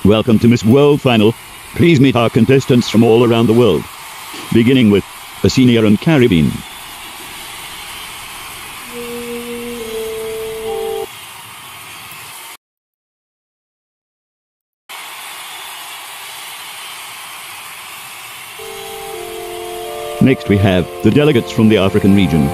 Welcome to Miss World Final. Please meet our contestants from all around the world. Beginning with Oceania and Caribbean. Next we have the delegates from the African region.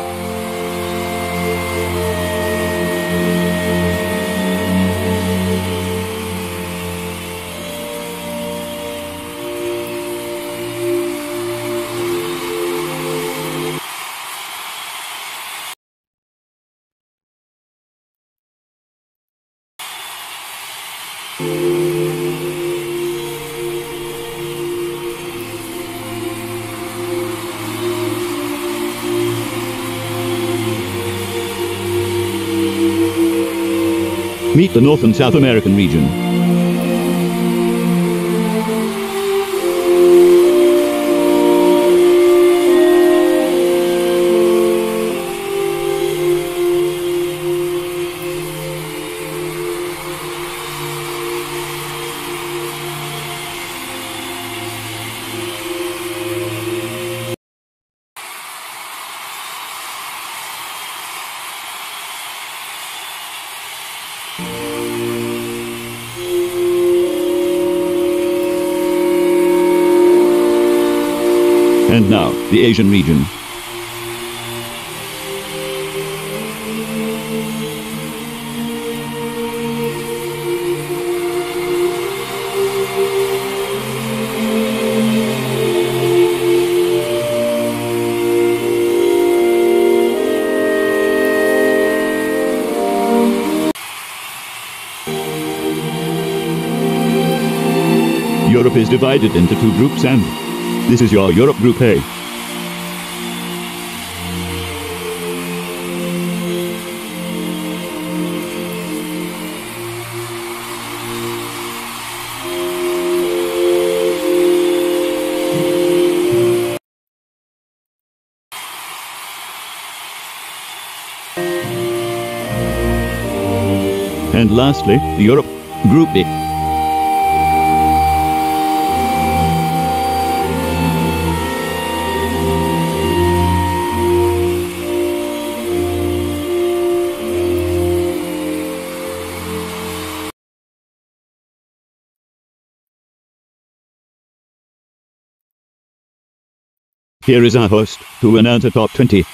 Meet the North and South American region. And now, the Asian region. Europe is divided into two groups, and this is your Europe Group A. And lastly, the Europe Group B. Here is our host, who will announce the top 20.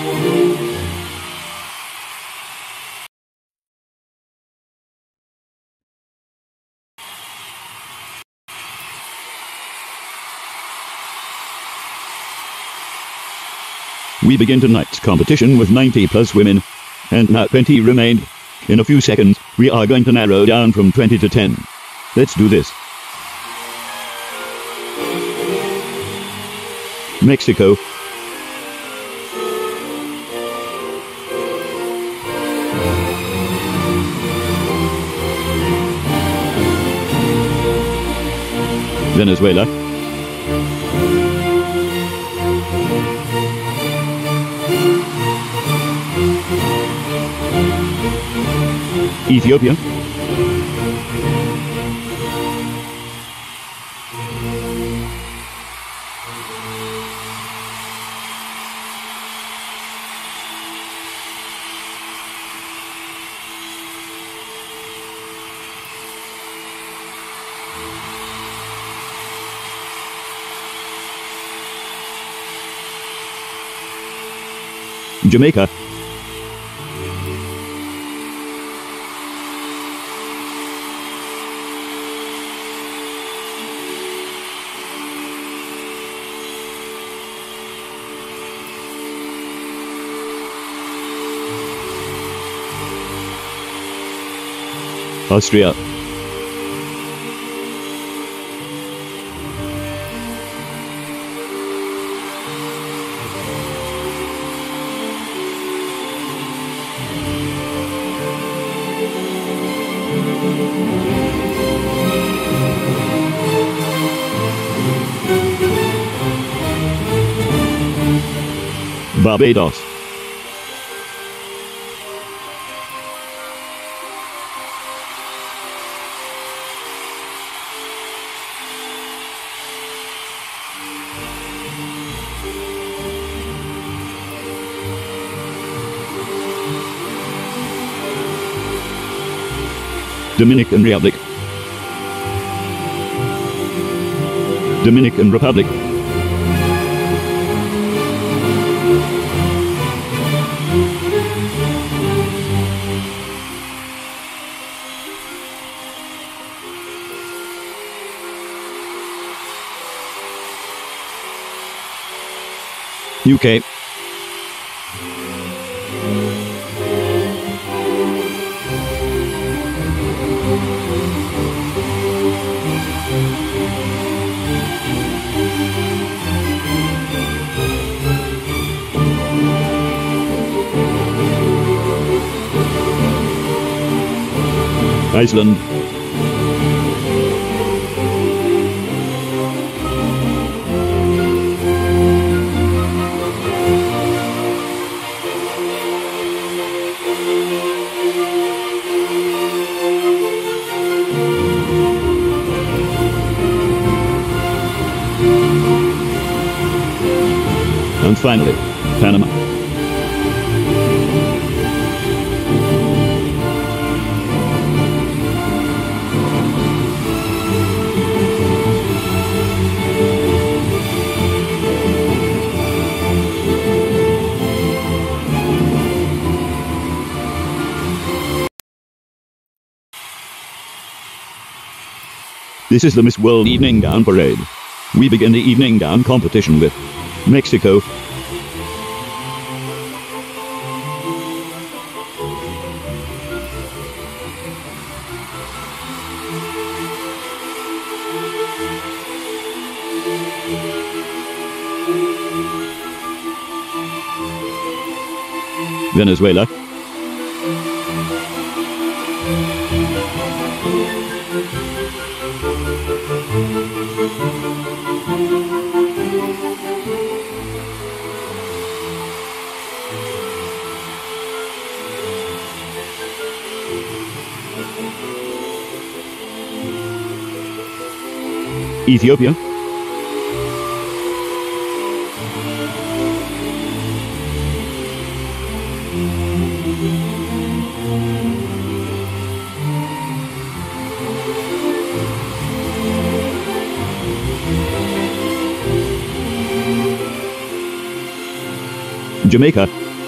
We begin tonight's competition with 90 plus women, and now 20 remain. In a few seconds, we are going to narrow down from 20 to 10. Let's do this. Mexico. Venezuela. Ethiopia. Jamaica. Austria. Barbados. Dominican Republic. Dominican Republic. UK. Iceland. And finally, Panama. This is the Miss World Evening Gown Parade. We begin the evening gown competition with Mexico. Venezuela. Ethiopia. Jamaica.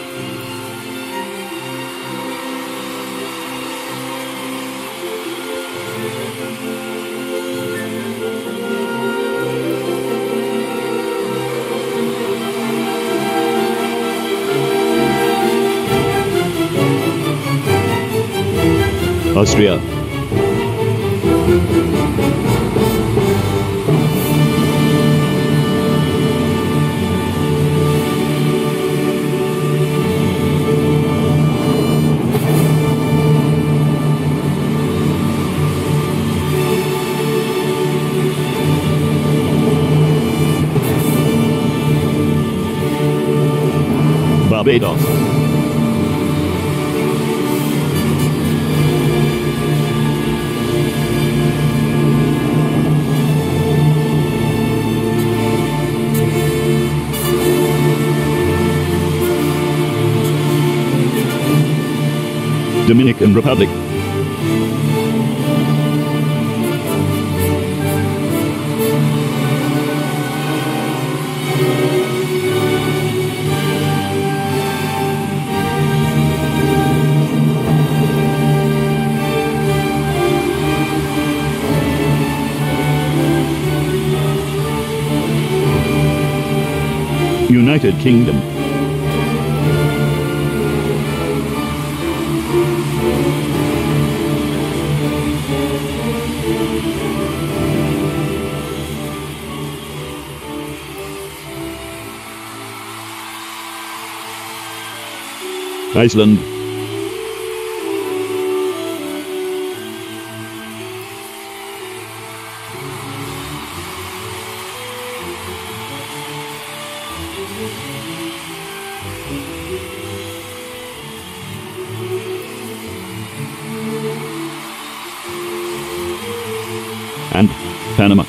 Austria, Barbados, Dominican Republic, United Kingdom, Iceland, and Panama.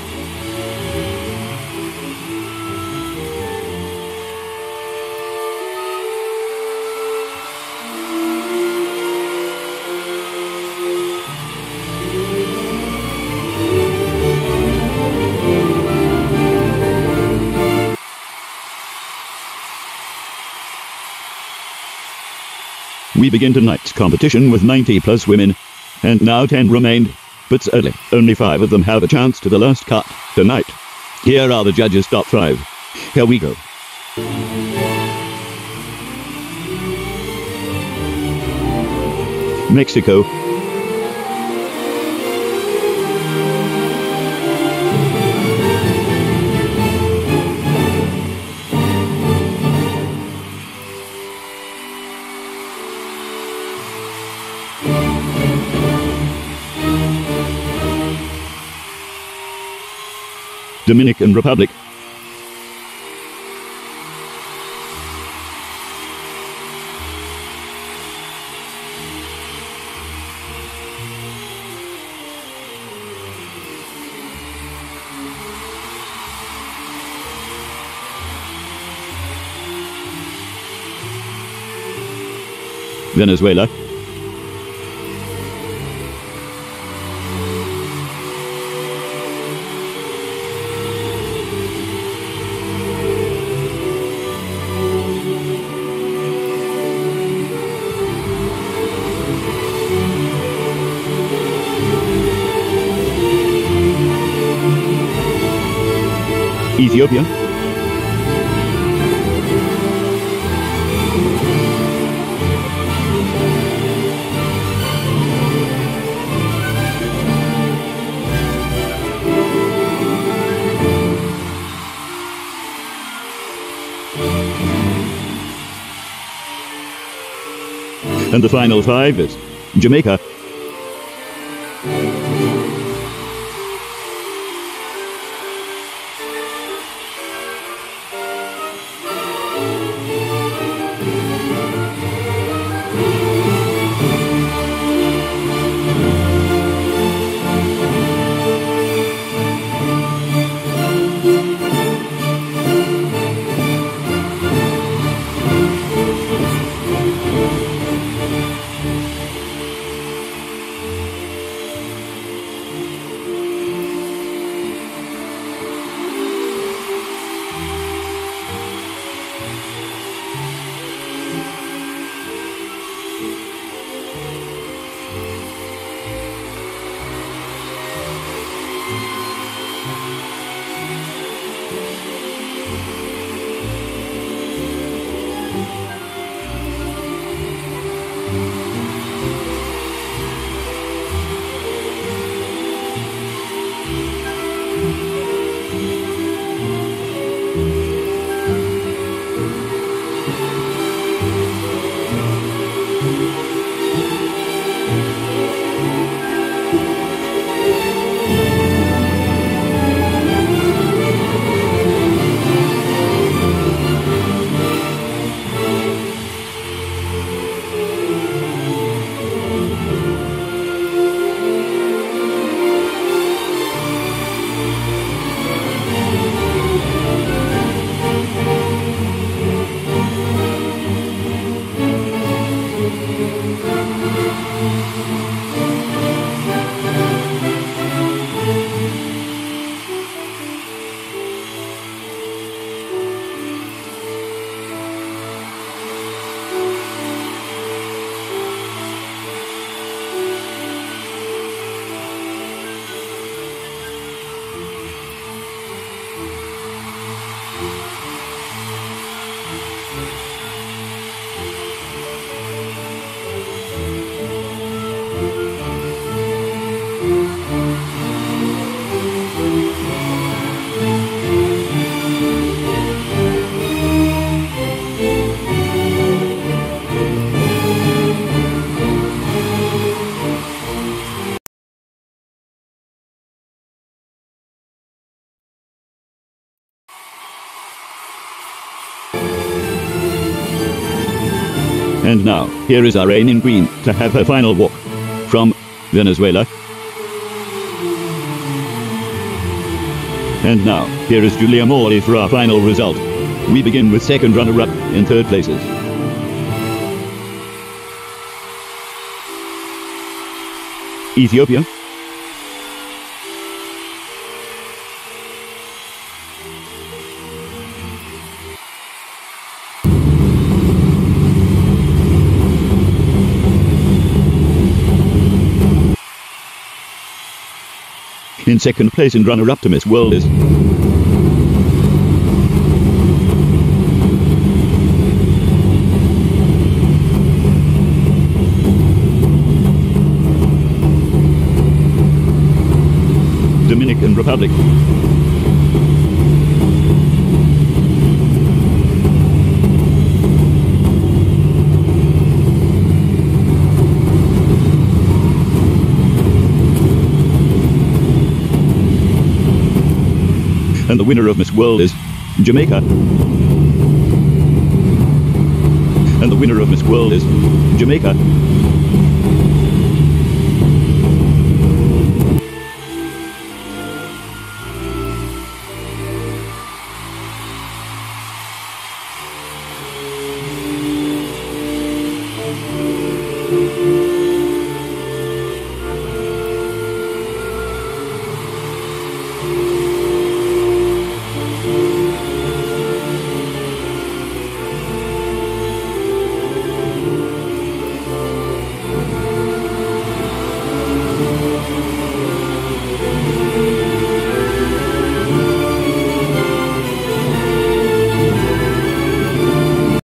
We begin tonight's competition with 90 plus women, and now 10 remained, but sadly, only 5 of them have a chance to the last cut tonight. Here are the judges' top 5. Here we go. Mexico, Dominican Republic, Venezuela, Ethiopia, and the final 5 is Jamaica, And now, here is our reigning queen to have her final walk. From Venezuela. And now, here is Julia Morley for our final result. We begin with second runner-up in third places. Ethiopia. In second place and runner-up to Miss World is Dominican Republic. And the winner of Miss World is Jamaica. And the winner of Miss World is Jamaica.